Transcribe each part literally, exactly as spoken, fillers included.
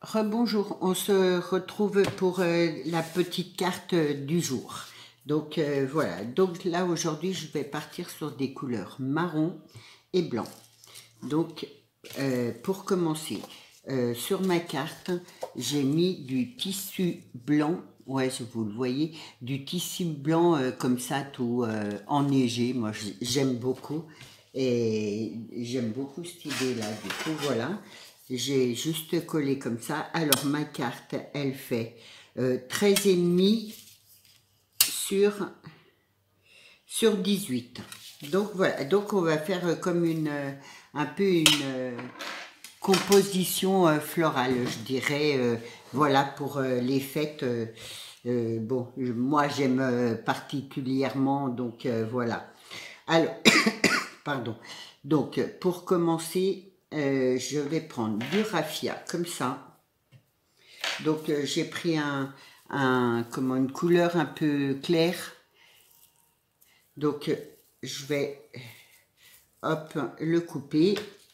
Rebonjour, on se retrouve pour euh, la petite carte euh, du jour. Donc euh, voilà, donc là aujourd'hui je vais partir sur des couleurs marron et blanc. Donc euh, pour commencer, euh, sur ma carte, j'ai mis du tissu blanc, ouais je vous le voyez, du tissu blanc euh, comme ça tout euh, enneigé, moi j'aime beaucoup. Et j'aime beaucoup cette idée-là, du coup voilà. J'ai juste collé comme ça. Alors ma carte, elle fait euh, treize virgule cinq sur, sur dix-huit. Donc voilà, donc on va faire euh, comme une, euh, un peu une euh, composition euh, florale, je dirais, euh, voilà, pour euh, les fêtes. Euh, euh, bon, je- moi j'aime euh, particulièrement, donc euh, voilà. Alors, pardon. Donc pour commencer, euh, je vais prendre du raffia, comme ça. Donc euh, j'ai pris un, un, comment, une couleur un peu claire. Donc euh, je vais hop, le couper.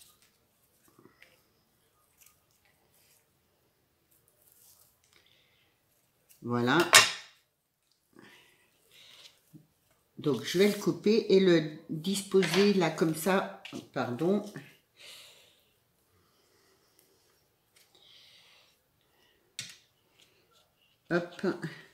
Voilà. Donc je vais le couper et le disposer là comme ça. Pardon. Hop.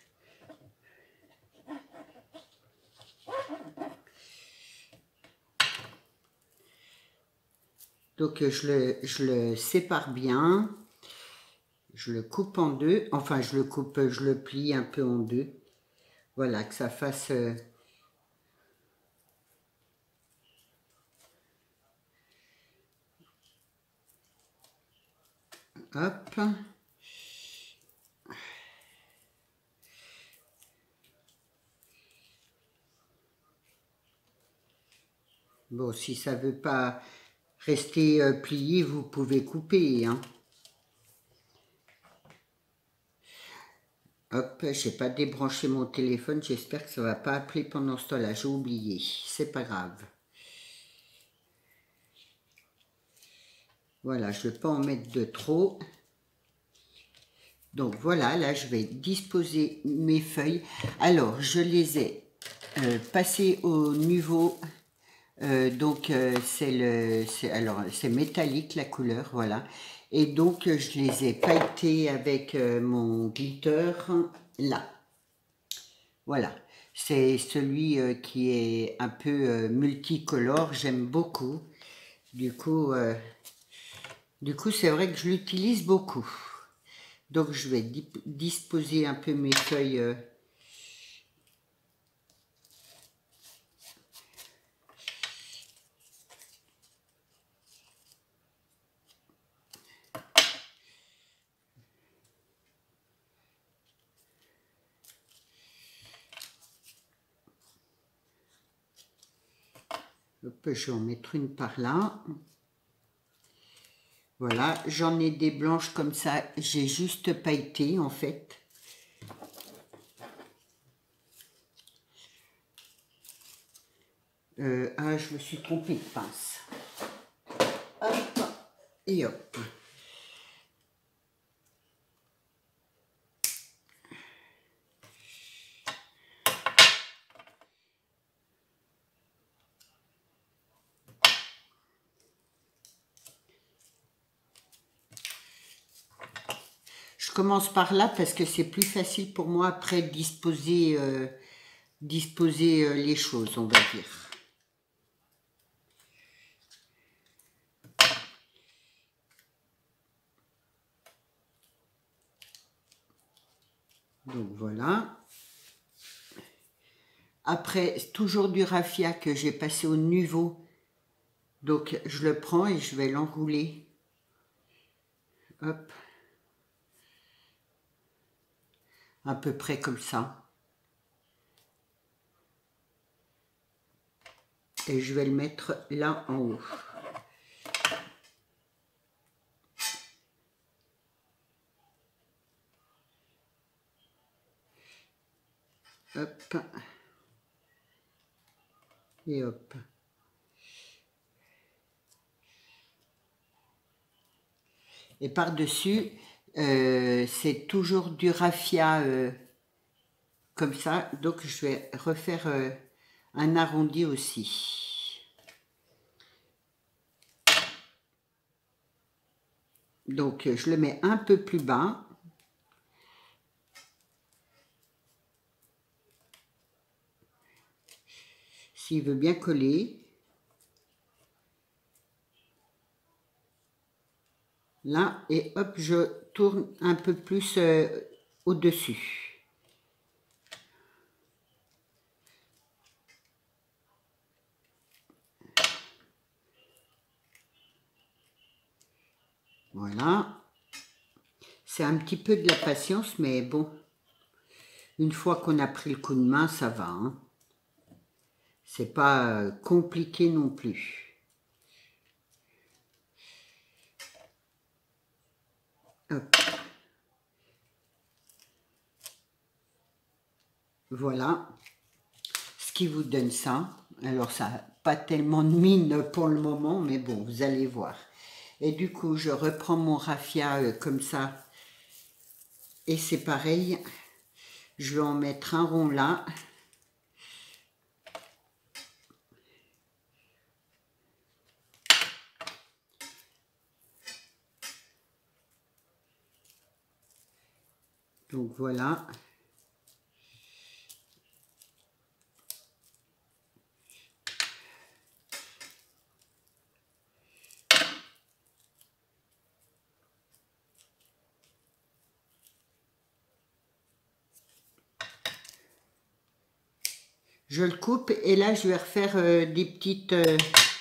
Donc je le, je le sépare bien. Je le coupe en deux. Enfin je le coupe, je le plie un peu en deux. Voilà, que ça fasse... Euh, hop. Bon, si ça ne veut pas rester euh, plié, vous pouvez couper, hein. Hop, j'ai pas débranché mon téléphone, j'espère que ça va pas appeler pendant ce temps-là, j'ai oublié, c'est pas grave. Voilà, je ne vais pas en mettre de trop. Donc voilà, là je vais disposer mes feuilles. Alors, je les ai euh, passées au niveau, euh, donc euh, c'est le, c'est alors c'est métallique la couleur, voilà. Et donc je les ai pailletées avec euh, mon glitter là. Voilà, c'est celui euh, qui est un peu euh, multicolore, j'aime beaucoup. Du coup, euh, du coup c'est vrai que je l'utilise beaucoup. Donc je vais disposer un peu mes feuilles. Euh, je vais en mettre une par là. Voilà, j'en ai des blanches comme ça, j'ai juste pailleté en fait. Euh, ah, je me suis trompée de pince. Hop, et hop. Je commence par là parce que c'est plus facile pour moi après de disposer, euh, disposer euh, les choses, on va dire. Donc voilà. Après, toujours du raffia que j'ai passé au niveau. Donc je le prends et je vais l'enrouler. Hop. À peu près comme ça. Et je vais le mettre là en haut. Hop. Et hop. Et par-dessus, Euh, c'est toujours du raffia euh, comme ça. Donc je vais refaire euh, un arrondi aussi. Donc je le mets un peu plus bas. S'il veut bien coller. Là, et hop, je tourne un peu plus euh, au-dessus. Voilà. C'est un petit peu de la patience, mais bon, une fois qu'on a pris le coup de main, ça va. Hein. C'est pas euh, compliqué non plus. Hop. Voilà. Ce qui vous donne ça. Alors, ça n'a pas tellement de mine pour le moment, mais bon, vous allez voir. Et du coup, je reprends mon raffia euh, comme ça. Et c'est pareil. Je vais en mettre un rond là. Donc voilà. Je le coupe et là je vais refaire euh, des petites euh,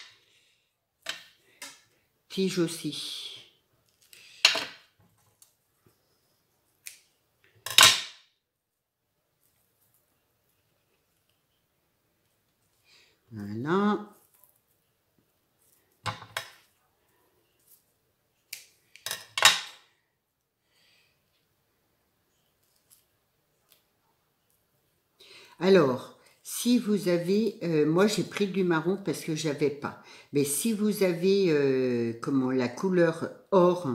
tiges aussi. Voilà. Alors, si vous avez, euh, moi j'ai pris du marron parce que j'avais pas. Mais si vous avez, euh, comment, la couleur or,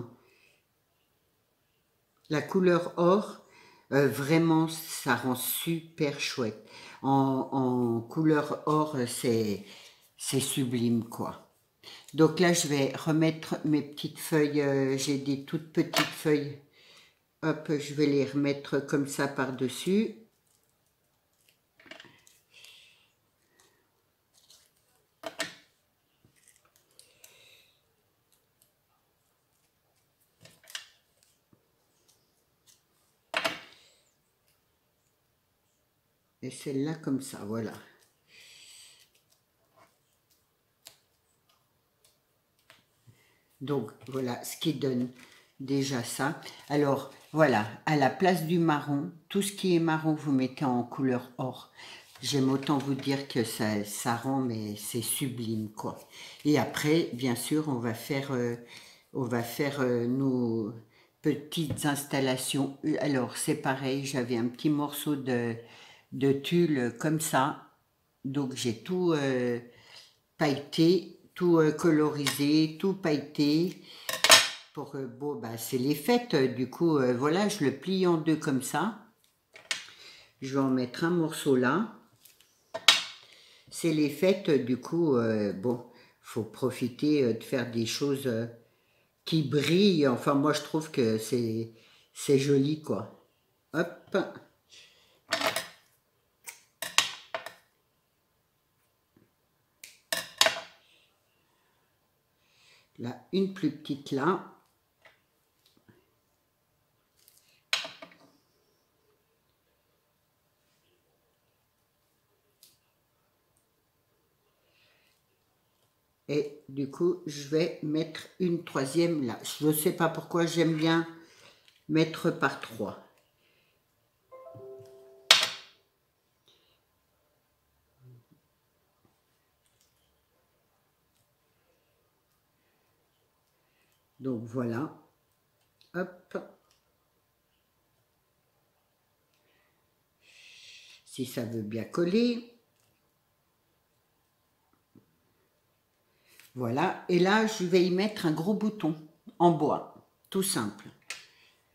la couleur or, euh, vraiment ça rend super chouette. En, en couleur or, c'est c'est sublime quoi. Donc là, je vais remettre mes petites feuilles, euh, j'ai des toutes petites feuilles. Hop, je vais les remettre comme ça par-dessus. Et celle-là comme ça, voilà. Donc voilà ce qui donne déjà ça. Alors voilà, à la place du marron, tout ce qui est marron, vous mettez en couleur or. J'aime autant vous dire que ça, ça rend, mais c'est sublime quoi. Et après, bien sûr, on va faire, euh, on va faire euh, nos petites installations. Alors c'est pareil, j'avais un petit morceau de, de tulle comme ça. Donc j'ai tout euh, pailleté, tout euh, colorisé, tout pailleté. Pour, euh, bon, bah, c'est les fêtes, euh, du coup, euh, voilà, je le plie en deux comme ça. Je vais en mettre un morceau là. C'est les fêtes, du coup, euh, bon, faut profiter euh, de faire des choses euh, qui brillent. Enfin, moi, je trouve que c'est c'est joli, quoi. Hop. Là, une plus petite là. Et du coup, je vais mettre une troisième là. Je ne sais pas pourquoi j'aime bien mettre par trois. Donc voilà. Hop. Si ça veut bien coller. Voilà, et là, je vais y mettre un gros bouton en bois, tout simple.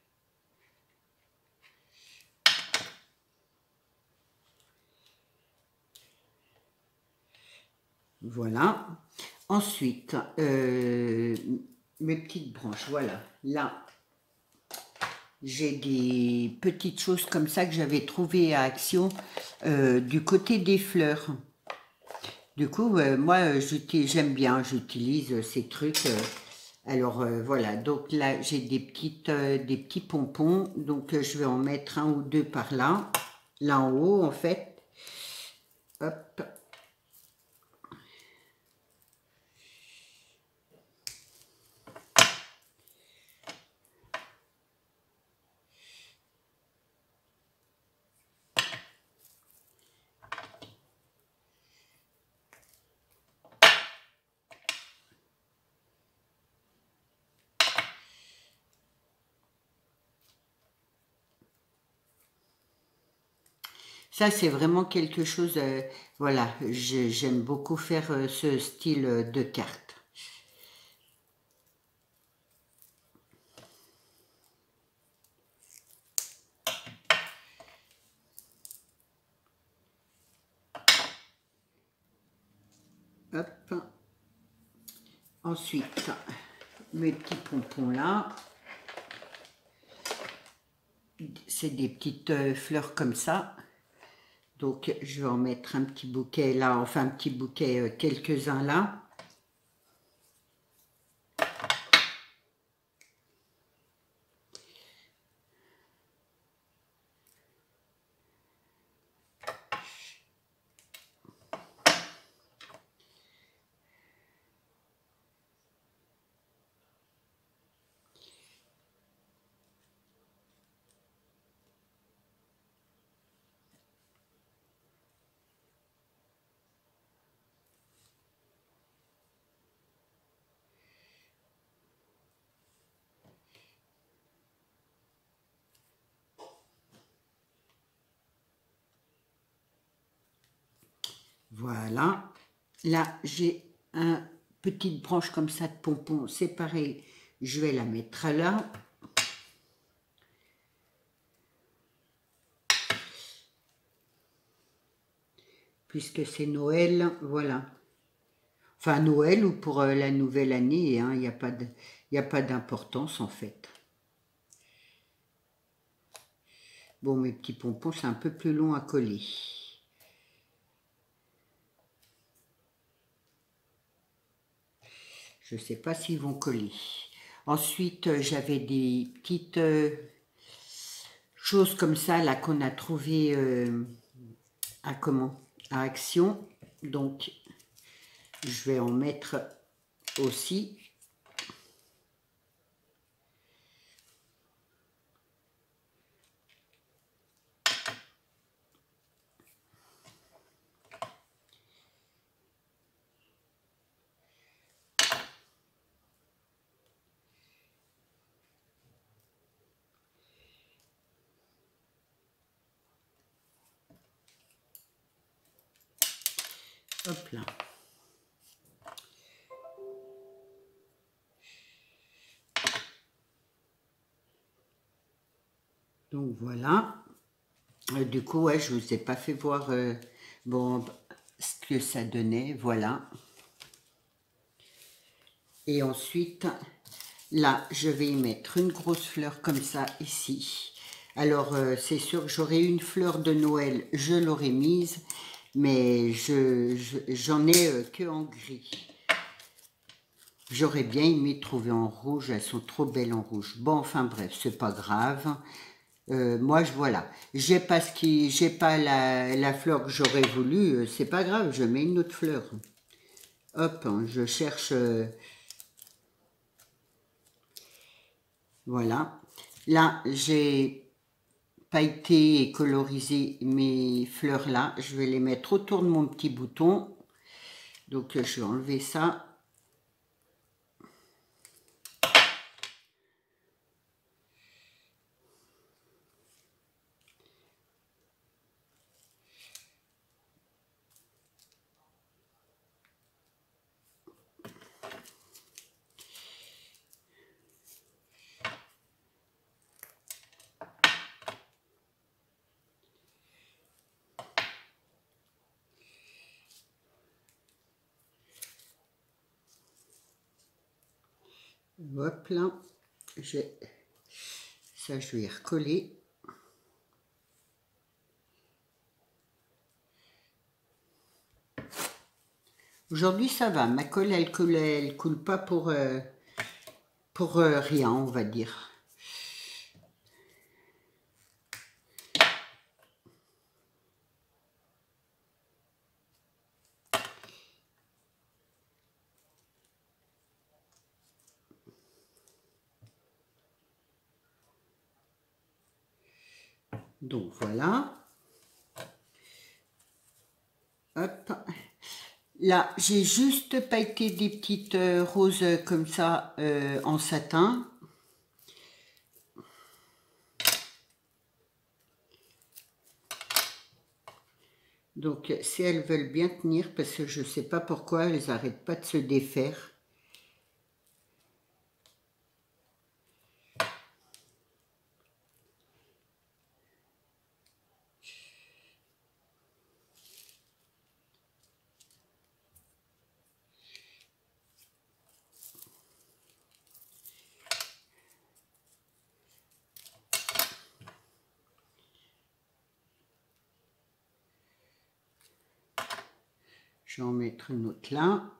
Voilà. Ensuite, euh, mes petites branches, voilà. Là, j'ai des petites choses comme ça que j'avais trouvées à Action euh, du côté des fleurs. Du coup, euh, moi, j'aime bien, j'utilise ces trucs. Euh, alors, euh, voilà. Donc là, j'ai des, petites, euh, des petits pompons. Donc, euh, je vais en mettre un ou deux par là. Là en haut, en fait. Hop. Ça, c'est vraiment quelque chose, euh, voilà, j'aime beaucoup faire euh, ce style de carte. Hop. Ensuite, mes petits pompons là. C'est des petites euh, fleurs comme ça. Donc, je vais en mettre un petit bouquet là, enfin un petit bouquet, euh, quelques-uns là. Voilà. Là, j'ai une petite branche comme ça de pompon. C'est pareil, je vais la mettre là. Puisque c'est Noël, voilà. Enfin, Noël ou pour euh, la nouvelle année, hein, il n'y a pas de, il n'y a pas d'importance en fait. Bon, mes petits pompons, c'est un peu plus long à coller. Je ne sais pas s'ils vont coller. Ensuite, euh, j'avais des petites euh, choses comme ça, là, qu'on a trouvées euh, à comment? À Action. Donc, je vais en mettre aussi. Hop là. Donc voilà. Euh, du coup, ouais, je ne vous ai pas fait voir euh, bon, ce que ça donnait. Voilà. Et ensuite, là, je vais y mettre une grosse fleur comme ça ici. Alors, euh, c'est sûr que j'aurais une fleur de Noël, je l'aurais mise, mais je j'en ai euh, que en gris. J'aurais bien aimé trouver en rouge, elles sont trop belles en rouge. Bon, enfin bref, c'est pas grave. Euh, moi, je voilà. J'ai pas ce qui, j'ai pas la, la fleur que j'aurais voulu, euh, c'est pas grave, je mets une autre fleur. Hop, hein, je cherche. Euh, voilà. Là, j'ai pailleté et colorisé mes fleurs là. Je vais les mettre autour de mon petit bouton. Donc, je vais enlever ça. Hop là, j'ai ça, je vais y recoller. Aujourd'hui, ça va. Ma colle, elle coule, elle coule pas pour, euh, pour euh, rien, on va dire. Donc voilà. Hop. Là, j'ai juste pailleté des petites euh, roses comme ça euh, en satin. Donc, si elles veulent bien tenir, parce que je ne sais pas pourquoi elles n'arrêtent pas de se défaire. Je vais en mettre une autre là.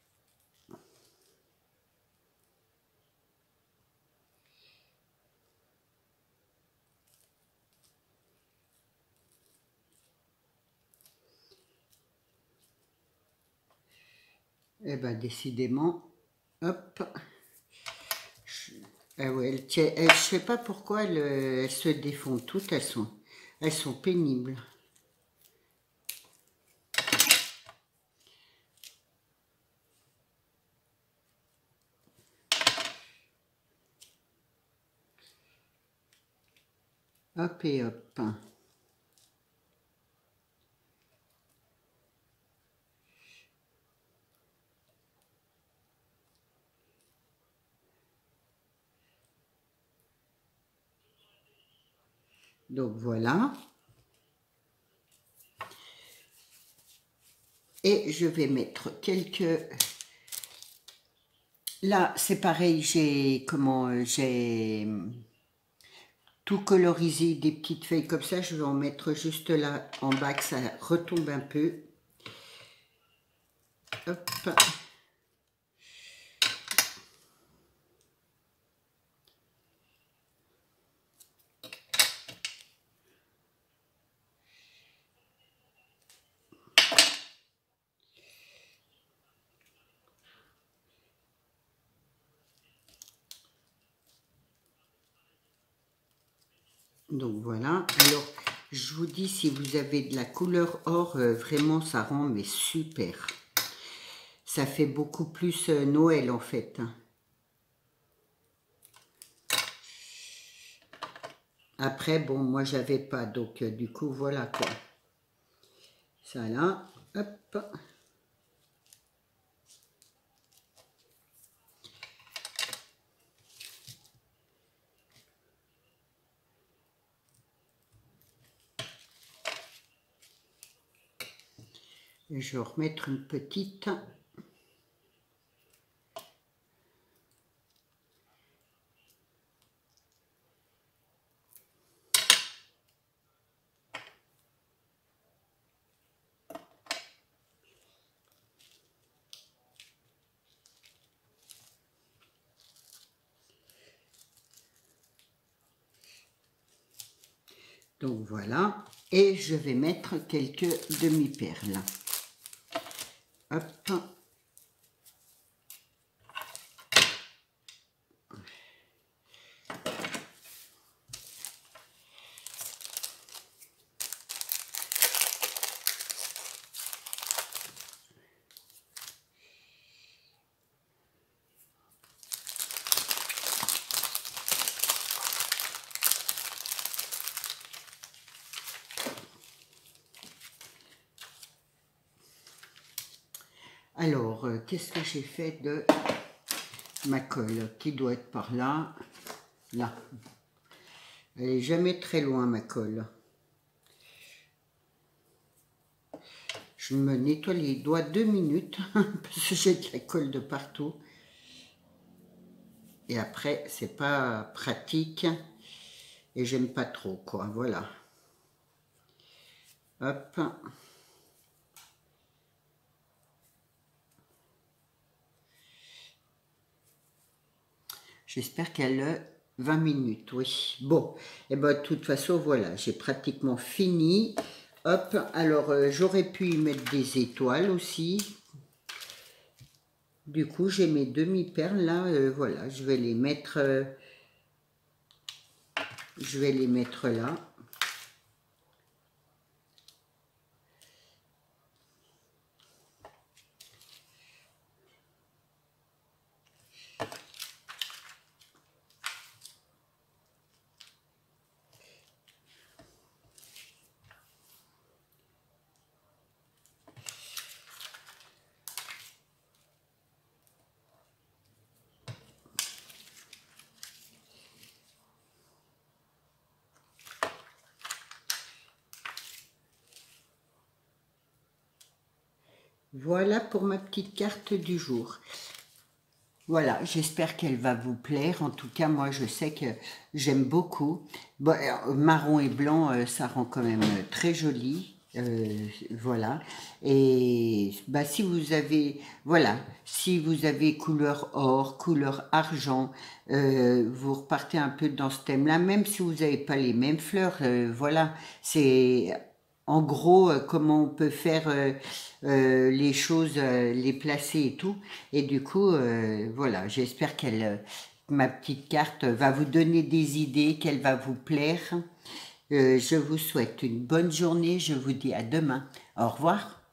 Eh bien, décidément, hop. Je, ah ouais, elles, tiens, elles, je sais pas pourquoi elles, elles se défont toutes. Elles sont, elles sont pénibles. Hop et hop. Donc voilà. Et je vais mettre quelques... Là, c'est pareil, j'ai comment j'ai tout colorisé, des petites feuilles comme ça. Je vais en mettre juste là en bas que ça retombe un peu. Hop. Donc voilà. Alors, je vous dis, si vous avez de la couleur or, euh, vraiment, ça rend mais super. Ça fait beaucoup plus euh, Noël en fait. Après, bon, moi, j'avais pas. Donc, euh, du coup, voilà quoi. Ça là, hop. Et je vais remettre une petite. Donc voilà. Et je vais mettre quelques demi-perles. Hop. Alors, euh, qu'est-ce que j'ai fait de ma colle qui doit être par là? Là. Elle n'est jamais très loin, ma colle. Je me nettoie les doigts deux minutes parce que j'ai de la colle de partout. Et après, c'est pas pratique. Et j'aime pas trop, quoi. Voilà. Hop. J'espère qu'elle a vingt minutes, oui. Bon, et ben de toute façon, voilà, j'ai pratiquement fini. Hop, alors euh, j'aurais pu y mettre des étoiles aussi. Du coup, j'ai mes demi-perles là, euh, voilà, je vais les mettre, euh, je vais les mettre là. Voilà pour ma petite carte du jour. Voilà, j'espère qu'elle va vous plaire. En tout cas, moi, je sais que j'aime beaucoup. Bon, euh, marron et blanc, euh, ça rend quand même euh, très joli. Euh, voilà. Et bah, si vous avez, voilà, si vous avez couleur or, couleur argent, euh, vous repartez un peu dans ce thème-là, même si vous n'avez pas les mêmes fleurs. Euh, voilà, c'est en gros euh, comment on peut faire euh, euh, les choses, euh, les placer et tout. Et du coup, euh, voilà, j'espère qu'elle, euh, ma petite carte va vous donner des idées, qu'elle va vous plaire. Euh, je vous souhaite une bonne journée, je vous dis à demain. Au revoir.